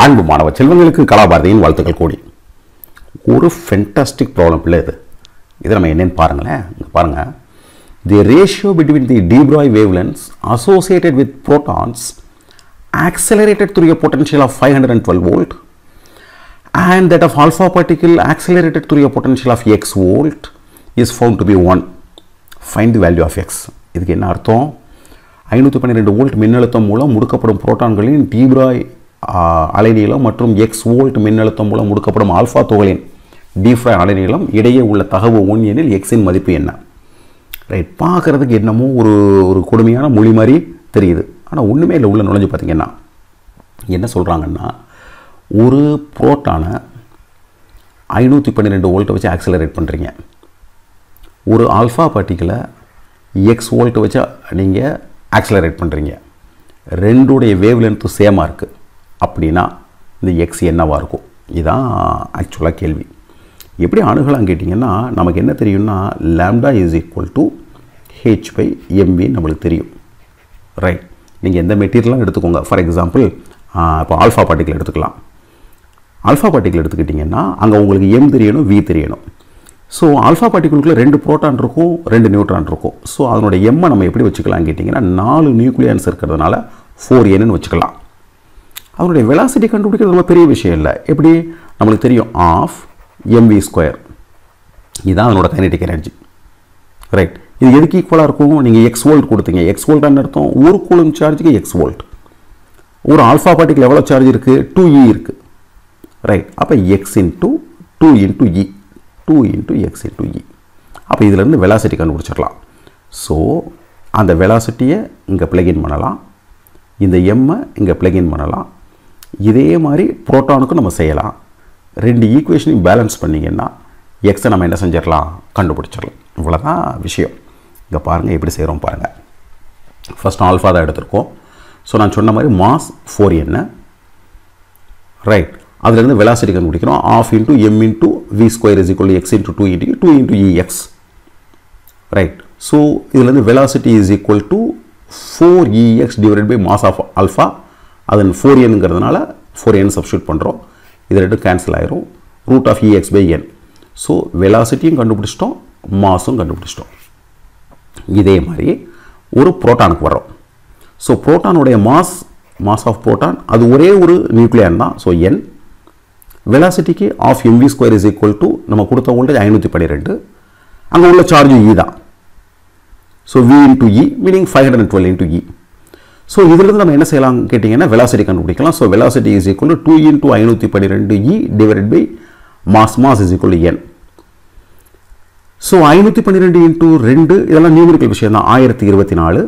அன்பு மாணவ செல்வங்களுக்கு கலாபாரதியின் வாழ்த்துக்கள் கூடி. ஒரு ஃபென்டாஸ்டிக் ப்ராப்ளம் இல்லை இது. இதை நம்ம என்னன்னு பாருங்களேன். பாருங்கள், the ratio between the de Broglie wavelengths associated with protons accelerated through a potential of 512 volt and that of alpha particle accelerated through a potential of x volt is found to be 1. Find the value of x. இதுக்கு என்ன அர்த்தம்? 512 volt மின்னழுத்தம் மூலம் முடுக்கப்படும் புரோட்டான்களின் de Broglie அலைநீளம் மற்றும் x volt மின்னழுத்தம் மூலம் முடுக்கப்படும் ஆல்ஃபா துகளின் de Broglie அலைநீளம் இடையே உள்ள தகவு 1 எனில் x இன் மதிப்பு என்ன? ரைட், பார்க்குறதுக்கு என்னமோ ஒரு கொடுமையான மொழி மாதிரி தெரியுது. ஆனால் ஒன்றுமே இல்லை. உள்ள நுழைஞ்சு பார்த்தீங்கன்னா என்ன சொல்கிறாங்கன்னா, ஒரு புரோட்டானை 512 வோல்ட்டை வச்சு ஆக்சிலரேட் பண்ணுறீங்க. ஒரு ஆல்ஃபா பார்ட்டிகளை எக்ஸ் வோல்ட்டை வச்சு நீங்கள் ஆக்சிலரேட் பண்ணுறீங்க. ரெண்டுடைய வேவ் லென்த்து சேமாக இருக்குது. அப்படின்னா இந்த எக்ஸ் என்னவாக இருக்கும்? இதுதான் ஆக்சுவலாக கேள்வி. எப்படி அணுகலாம் கேட்டிங்கன்னா, நமக்கு என்ன தெரியும்னா lambda is equal to H by MV நம்மளுக்கு தெரியும். ரைட், நீங்கள் எந்த மெட்டீரியலாம் எடுத்துக்கோங்க. ஃபார் எக்ஸாம்பிள் இப்போ ஆல்ஃபா பார்ட்டிக்கல் எடுத்துக்கலாம். ஆல்ஃபா பார்ட்டிக்கல் எடுத்துக்கிட்டிங்கன்னா அங்கே உங்களுக்கு எம் தெரியணும், வி தெரியணும். ஸோ ஆல்ஃபா பார்ட்டிகளுக்குள்ளே 2 புரோட்டான் இருக்கும், 2 நியூட்ரான் இருக்கும். ஸோ அதனுடைய எம்மை நம்ம எப்படி வச்சுக்கலாம் கேட்டிங்கன்னா, 4 நியூக்ளியன்ஸ் இருக்கிறதுனால 4n வச்சுக்கலாம். அதனுடைய வெலாசிட்டி கண்டுபிடிக்கிறது ரொம்ப பெரிய விஷயம் இல்லை. எப்படி நம்மளுக்கு தெரியும், ஆஃப் எம்வி ஸ்கொயர். இதுதான் அதனோட கைனடிக் எனர்ஜி. ரைட், இது எதுக்கு ஈக்குவலாக இருக்கும்? நீங்கள் எக்ஸ் வோல்ட் கொடுத்தீங்க. எக்ஸ் வோல்ட்டான்னு அர்த்தம் ஒரு கூலும் சார்ஜுக்கு எக்ஸ் வோல்ட். ஒரு ஆல்ஃபா பார்ட்டிக்கல் எவ்வளோ சார்ஜ் இருக்குது? 2e இருக்குது. ரைட், அப்போ X into 2 into E, 2 into X into E. அப்போ இதிலேருந்து வெலாசிட்டி கண்டுபிடிச்சிடலாம். ஸோ அந்த வெலாசிட்டியை இங்கே பிளகின் பண்ணலாம், இந்த எம்மை இங்கே பிளகின் பண்ணலாம். இதே மாதிரி புரோட்டானுக்கும் நம்ம செய்யலாம். 2 ஈக்குவேஷனையும் பேலன்ஸ் பண்ணிங்கன்னா எக்ஸை நம்ம என்ன செஞ்சிடலாம்? கண்டுபிடிச்சிடலாம். இவ்வளோதான் விஷயம். இங்கே பாருங்கள் எப்படி செய்கிறோம் பாருங்கள். ஃபஸ்ட் ஆல்ஃபா தான் எடுத்திருக்கோம். ஸோ நான் சொன்ன மாதிரி மாஸ் 4n. ரைட், அதுலேருந்து வெலாசிட்டி கண்டுபிடிக்கிறோம். Half into m into v square is equal x into 2 into e x. Right, so இதுலேருந்து velocity is equal to 4ex divided by mass of alpha. அது 4nங்கிறதுனால 4n சப்ஸ்டியூட் பண்ணுறோம். இது 2 கேன்சல் ஆயிரும். Root of ex by n. So வெலாசிட்டியும் கண்டுபிடிச்சிட்டோம், மாஸும் கண்டுபிடிச்சிட்டோம். இதே மாதிரி ஒரு புரோட்டானுக்கு வரோம். ஸோ புரோட்டானுடைய மாஸ் ஆஃப் புரோட்டான் அது ஒரே ஒரு நியூக்ளியான் தான். So n. வெலாசிட்டிக்கு half m v square is equal to நம்ம கொடுத்த வோல்டேஜ் 512. அங்கே உள்ள சார்ஜ் இ தான். So v into e meaning 512 into e. So இதிலிருந்து நம்ம என்ன செய்யலாம் கேட்டிங்கன்னா, வெலாசிட்டி கண்டுபிடிக்கலாம். So velocity is equal to 2 into 512 e divided by mass is equal to n. So 512 into 2 இதெல்லாம் நியூமெரிக்கல் விஷயம் தான். 1024.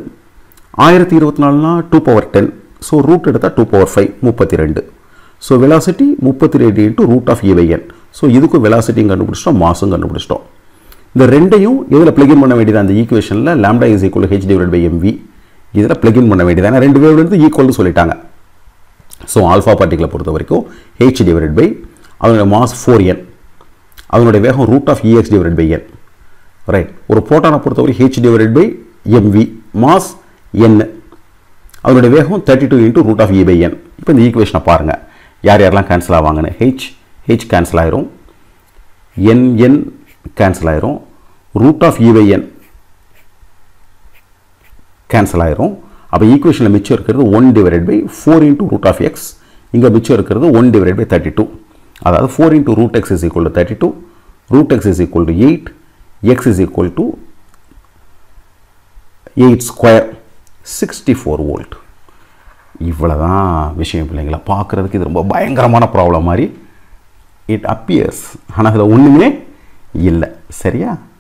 1024னா 2 பவர் 10. ஸோ ரூட் எடுத்தால் 2 power 5 32. So velocity 32 into root of e by n. So இதுக்கும் வெலாசிட்டியும் கண்டுபிடிச்சிட்டோம், மாஸும் கண்டுபிடிச்சிட்டோம். இந்த ரெண்டையும் இதில் பிளகின் பண்ண வேண்டியது. அந்த ஈக்குவேஷனில் lambda is equal h divide by m v இதில் பிளகின் பண்ண வேண்டியது. ஏன்னா 2 வேவ்லேருந்து ஈக்குவல்னு சொல்லிட்டாங்க. ஸோ ஆல்ஃபா பார்ட்டிகளை பொறுத்த வரைக்கும் ஹெச் டிவைட் பை அதனுடைய மாஸ் 4n, அதனுடைய வேகம் root of ex divide by n. Right, ஒரு புரோட்டானை பொறுத்தவரை h divide by m v, mass n, அதனுடைய வேகம் 32 into root of e by n. இப்போ இந்த ஈக்குவேஷனை பாருங்கள், யார் யாரெல்லாம் கேன்சல் ஆவாங்கன்னு. ஹெச் கேன்சல் ஆயிரும், n கேன்சல் ஆயிரும், root of e by n cancel ஆயிரும். அப்போ ஈக்குவேஷனில் மிச்சம் இருக்கிறது 1 divide by 4 into root of X. இங்கே மிச்சம் இருக்கிறது 1 டிவைட் பை 32. அதாவது 4 into root x is equal to 32, root x is equal to 8, x is equal to 8 square 64 volt. இவ்வளோதான் விஷயம் பிள்ளைங்களா. பார்க்குறதுக்கு இது ரொம்ப பயங்கரமான ப்ராப்ளம் மாதிரி இட் அப்பியர்ஸ். ஆனால் அதில் ஒன்றுமே இல்லை. சரியா?